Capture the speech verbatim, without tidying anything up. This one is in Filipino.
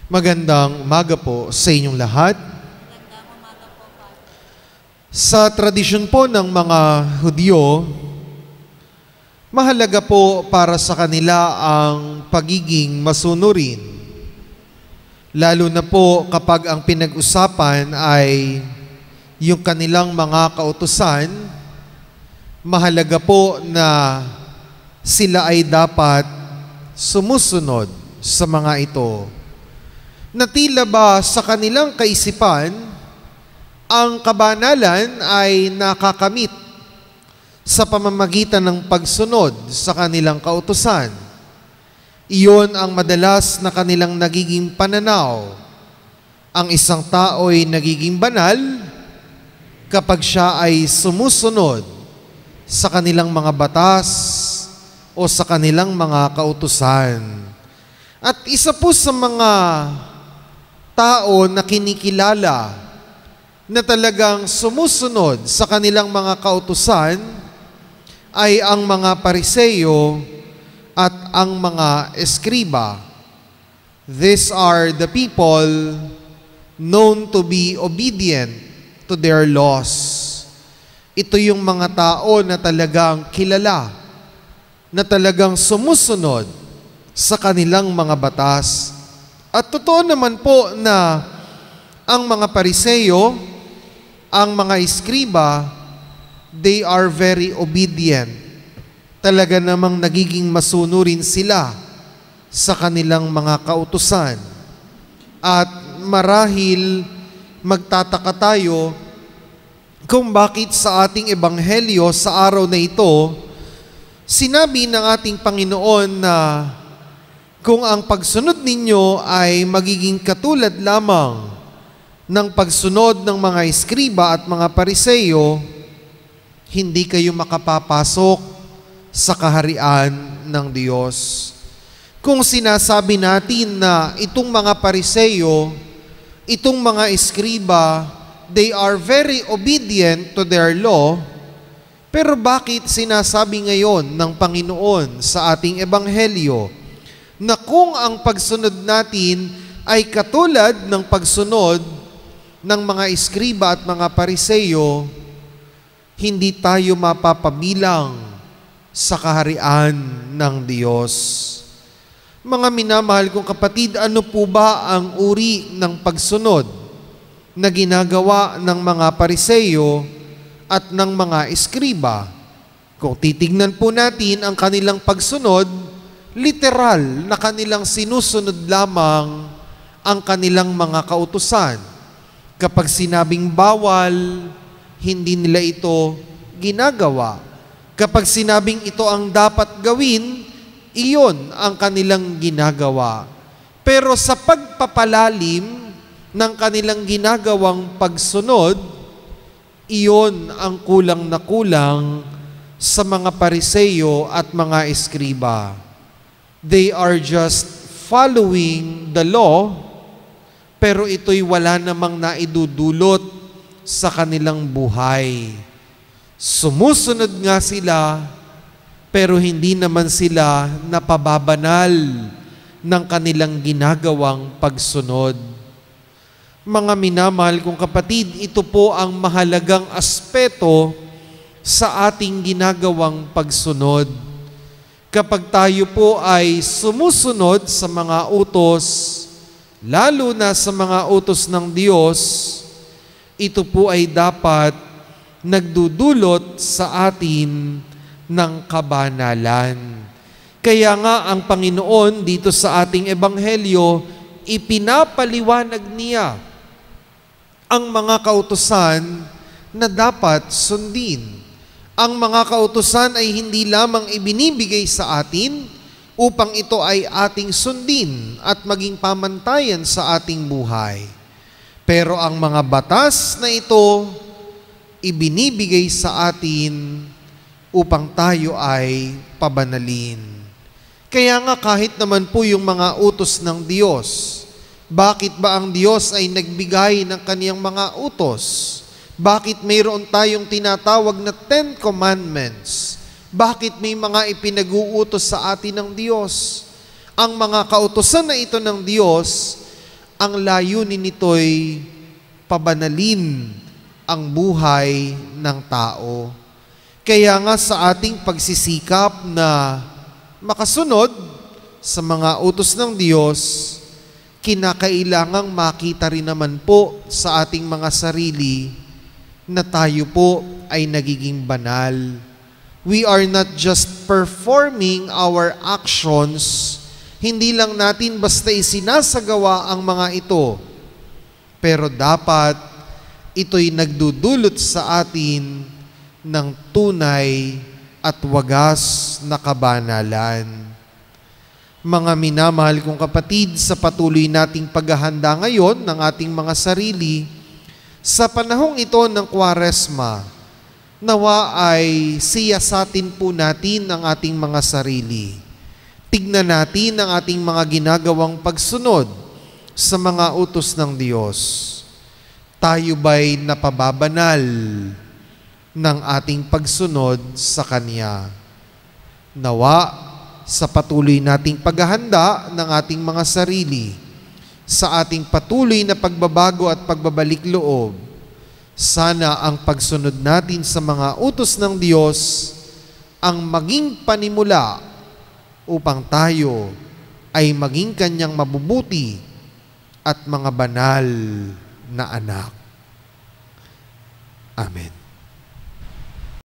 Magandang umaga po sa inyong lahat. Magandang umaga po, Father. Sa tradisyon po ng mga Hudyo, mahalaga po para sa kanila ang pagiging masunurin. Lalo na po kapag ang pinag-usapan ay yung kanilang mga kautusan, mahalaga po na sila ay dapat sumusunod sa mga ito. Na tila ba sa kanilang kaisipan, ang kabanalan ay nakakamit sa pamamagitan ng pagsunod sa kanilang kautusan. Iyon ang madalas na kanilang nagiging pananaw. Ang isang tao ay nagiging banal kapag siya ay sumusunod sa kanilang mga batas o sa kanilang mga kautusan. At isa po sa mga tao na kinikilala na talagang sumusunod sa kanilang mga kautusan ay ang mga Pariseo at ang mga Eskriba. These are the people known to be obedient to their laws. Ito yung mga tao na talagang kilala, na talagang sumusunod sa kanilang mga batas. At totoo naman po na ang mga Pariseo, ang mga Eskriba, they are very obedient. Talaga namang nagiging masunurin sila sa kanilang mga kautusan. At marahil magtataka tayo kung bakit sa ating ebanghelyo sa araw na ito, sinabi ng ating Panginoon na kung ang pagsunod ninyo ay magiging katulad lamang ng pagsunod ng mga Eskriba at mga Pariseo, hindi kayo makapapasok sa kaharian ng Diyos. Kung sinasabi natin na itong mga Pariseo, itong mga Eskriba, they are very obedient to their law, pero bakit sinasabi ngayon ng Panginoon sa ating ebanghelyo na kung ang pagsunod natin ay katulad ng pagsunod ng mga Eskriba at mga Pariseo, hindi tayo mapapabilang sa kaharian ng Diyos? Mga minamahal kong kapatid, ano po ba ang uri ng pagsunod na ginagawa ng mga Pariseo at ng mga Eskriba? Kung titignan po natin ang kanilang pagsunod, literal na kanilang sinusunod lamang ang kanilang mga kautusan. Kapag sinabing bawal, hindi nila ito ginagawa. Kapag sinabing ito ang dapat gawin, iyon ang kanilang ginagawa. Pero sa pagpapalalim ng kanilang ginagawang pagsunod, iyon ang kulang na kulang sa mga Pariseo at mga Eskriba. They are just following the law, pero ito'y wala namang naidudulot sa kanilang buhay. Sumusunod nga sila, pero hindi naman sila napababanal ng kanilang ginagawang pagsunod. Mga minamahal kong kapatid, ito po ang mahalagang aspeto sa ating ginagawang pagsunod. Kapag tayo po ay sumusunod sa mga utos, lalo na sa mga utos ng Diyos, ito po ay dapat nagdudulot sa atin ng kabanalan. Kaya nga ang Panginoon dito sa ating ebanghelyo, ipinapaliwanag niya ang mga kautusan na dapat sundin. Ang mga kautusan ay hindi lamang ibinibigay sa atin upang ito ay ating sundin at maging pamantayan sa ating buhay. Pero ang mga batas na ito, ibinibigay sa atin upang tayo ay pabanalin. Kaya nga kahit naman po yung mga utos ng Diyos, bakit ba ang Diyos ay nagbigay ng kaniyang mga utos? Bakit mayroon tayong tinatawag na Ten Commandments? Bakit may mga ipinag-uutos sa atin ng Diyos? Ang mga kautusan na ito ng Diyos ang layunin nito'y pabanalin ang buhay ng tao. Kaya nga sa ating pagsisikap na makasunod sa mga utos ng Diyos, kinakailangang makita rin naman po sa ating mga sarili na tayo po ay nagiging banal. We are not just performing our actions, hindi lang natin basta isinasagawa ang mga ito, pero dapat ito'y nagdudulot sa atin ng tunay at wagas na kabanalan. Mga minamahal kong kapatid, sa patuloy nating paghahanda ngayon ng ating mga sarili, sa panahong ito ng Kwaresma, nawa ay siyasatin po natin ang ating mga sarili. Tignan natin ang ating mga ginagawang pagsunod sa mga utos ng Diyos. Tayo ba'y napababanal ng ating pagsunod sa Kanya? Nawa, sa patuloy nating paghahanda ng ating mga sarili, sa ating patuloy na pagbabago at pagbabalik loob, sana ang pagsunod natin sa mga utos ng Diyos ang maging panimula upang tayo ay maging Kanyang mabubuti at mga banal na anak. Amen.